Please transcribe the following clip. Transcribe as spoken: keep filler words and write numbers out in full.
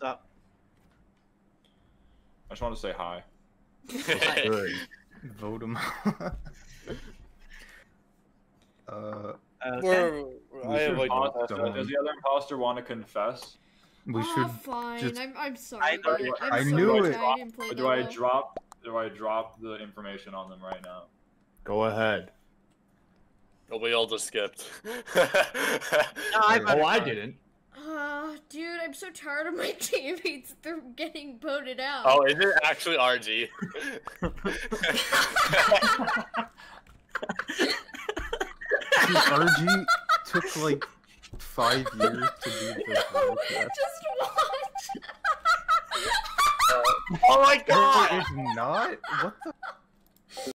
up? I just want to say hi. Good. Vote him. uh, Okay. We're, I have like. Imposter- Don't. Does the other imposter want to confess? we oh, should. fine. just- I'm, I'm sorry. I know- dude. I'm I so knew it. sorry I didn't play Or that do I well. drop? Do I drop the information on them right now? Go ahead. Oh, we all just skipped. No, I Oh, voted I for it. didn't. Uh, dude, I'm so tired of my teammates. They're getting voted out. Oh, is it actually R G? Dude, R G took like five years to do the vote. Just watch. Oh my No, god! it's not. What the?